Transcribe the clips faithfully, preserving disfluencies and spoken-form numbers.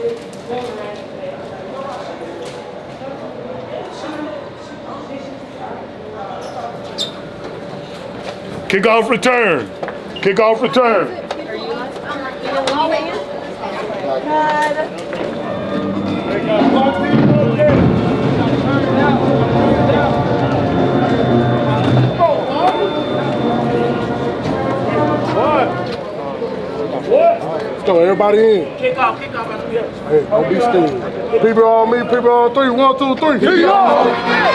Kickoff return. Kickoff return. What? What? Let's go, everybody in. Kickoff, kickoff. Hey, don't be stupid. People on me, people on three. One, two, three. Kick it off!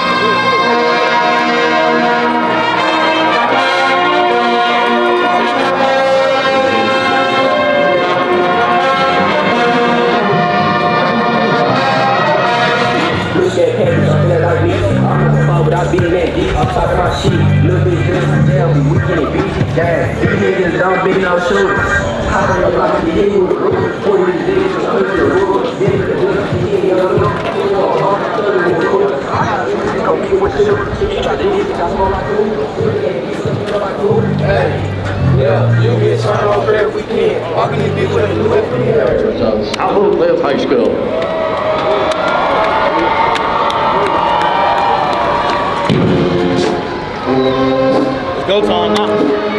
Without beating that deep, I'm talking my shit. Little bit just to tell me, we can't beat you. Damn, these niggas don't big no shooters. How do you like to hit with the roof? forty niggas to push the roof. Get it to the roof, you ain't gonna look. You know, I'm telling you the roof. You gon' get with the shooters. You try to hit it, I smell like food. You can't get something like food. Hey, yeah, you get turned over every weekend. Walking in big with a new F D R. Albert Left High School. Go time now.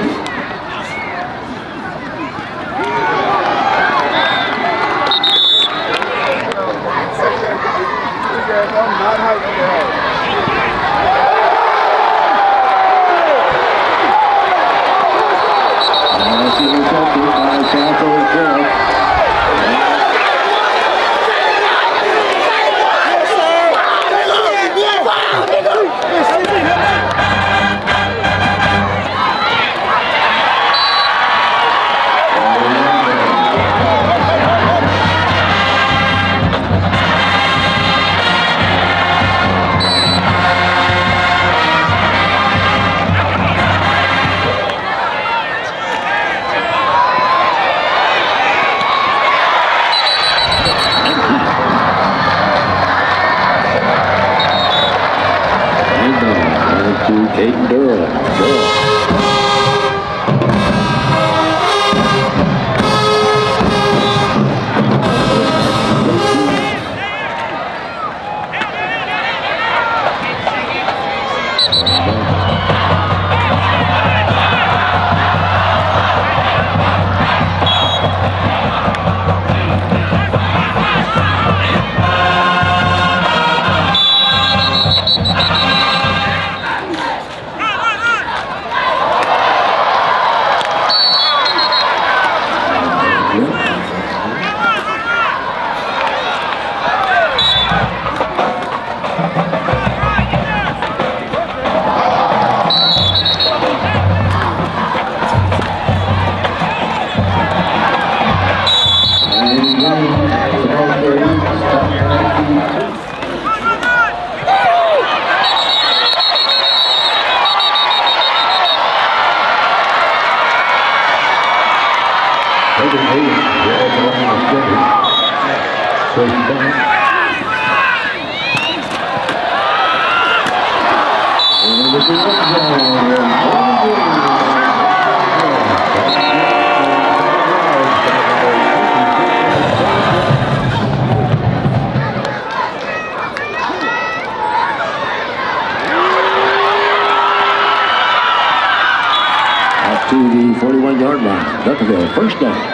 Caden Durham. Durham. To the forty-one yard line. Duckville, first down.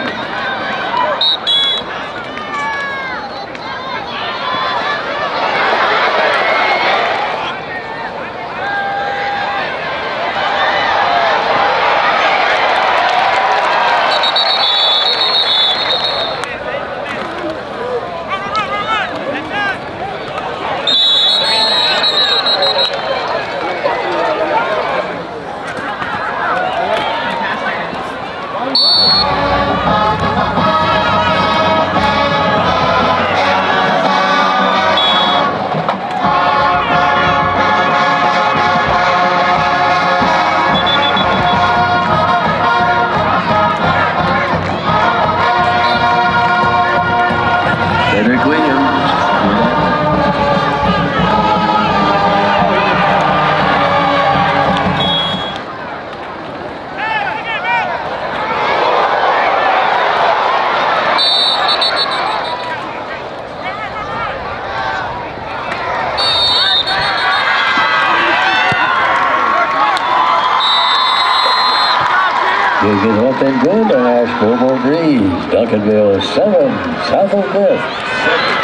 Bye. Taking up and good. Asheville Breeze. Duncanville seven. Southfield fifth.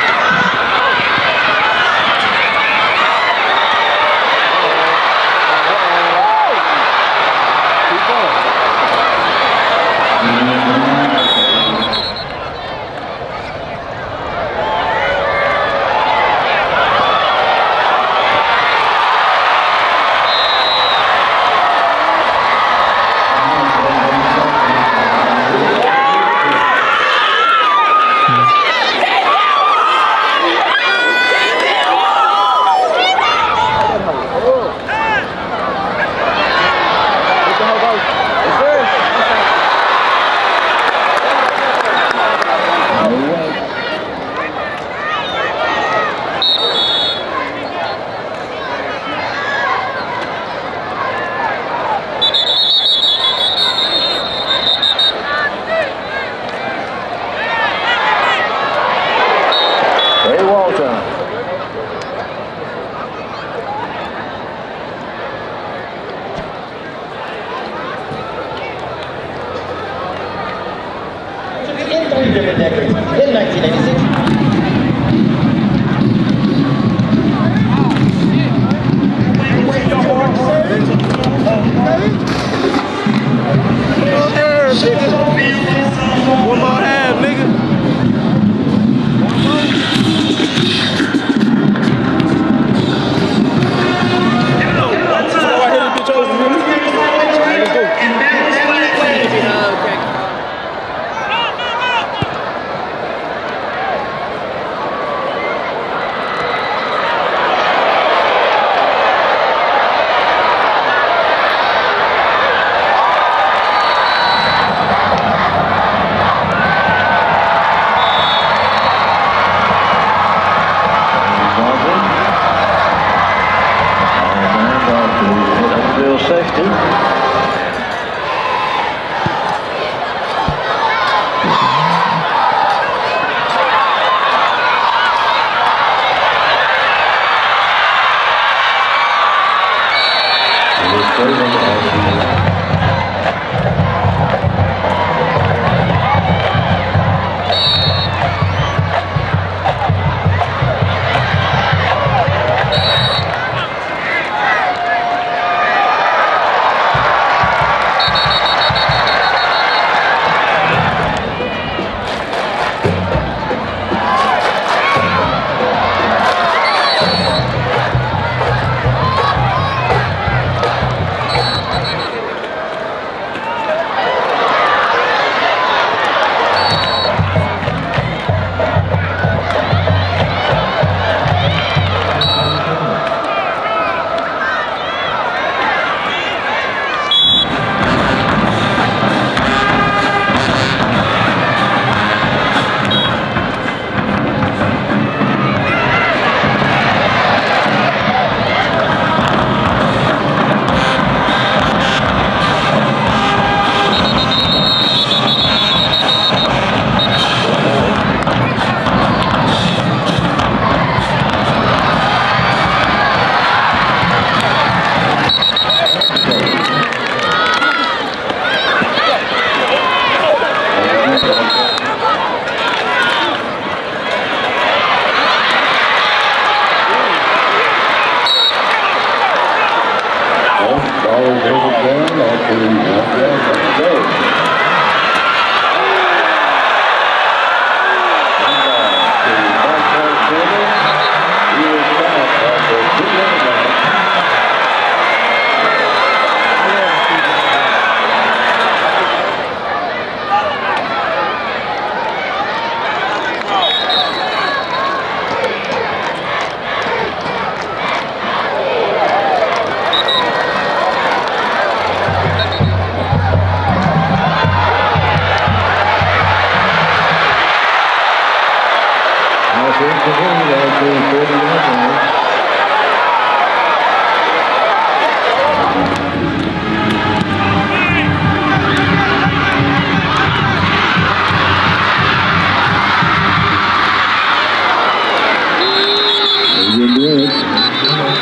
Different decades. In nineteen eighty-six. One more half, nigga.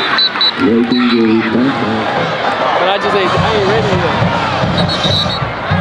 But I just ain't, I ain't ready yet.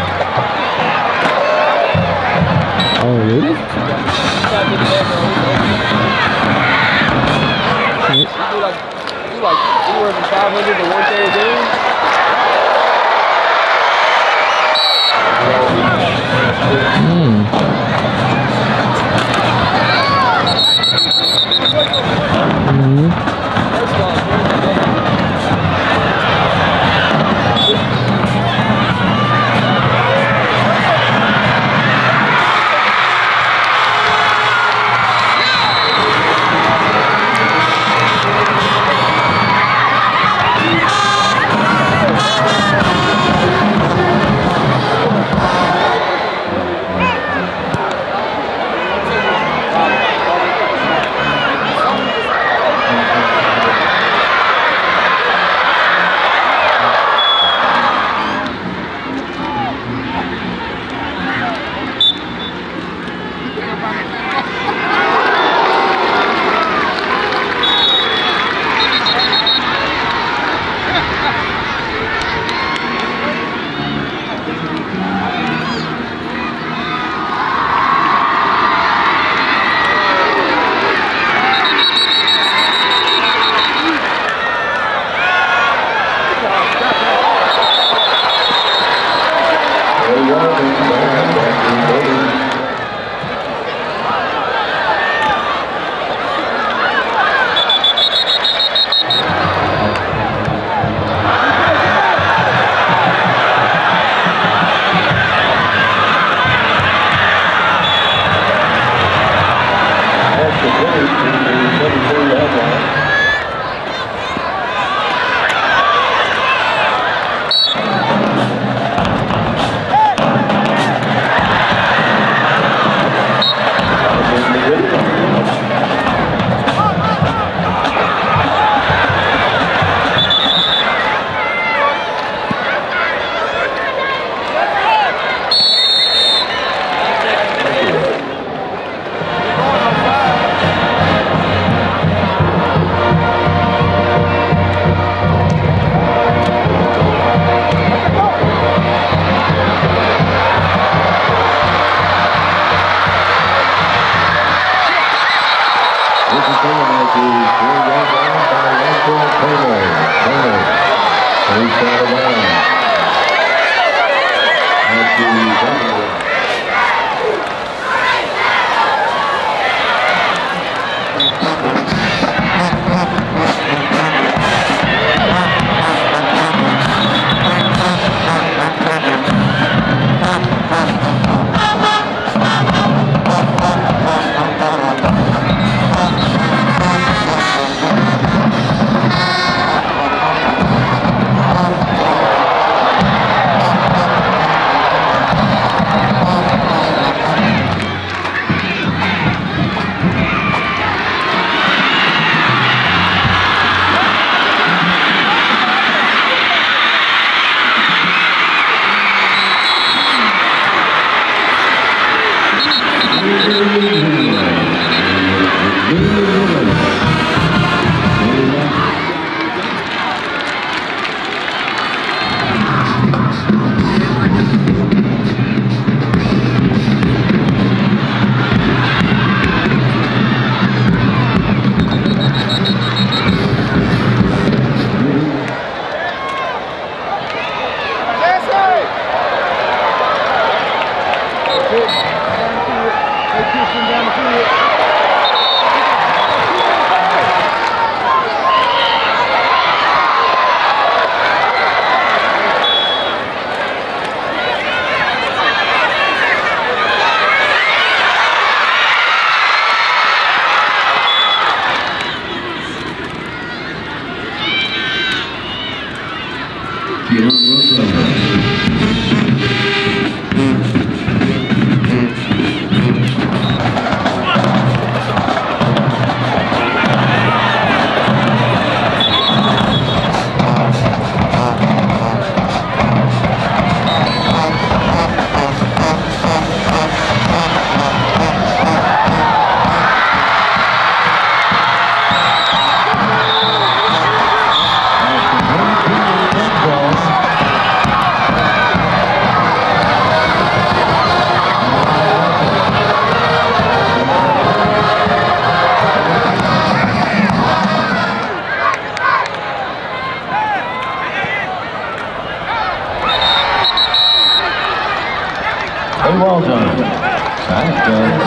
Well done. Nice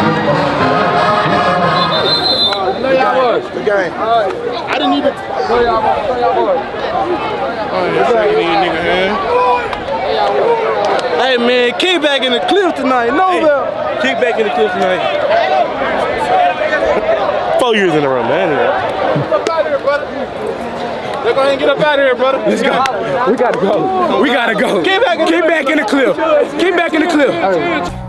Know y'all was. The game. I didn't even know y'all was. Know y'all was. Hey man, kick back in the clip tonight. No, hey, well. Kick back in the clip tonight. Four years in a row, man. Get up out of here, brother. They're going to get up out of here, brother. Let's go. We gotta go. We gotta go. Get back in, Get back in the clip. Get back in the clip.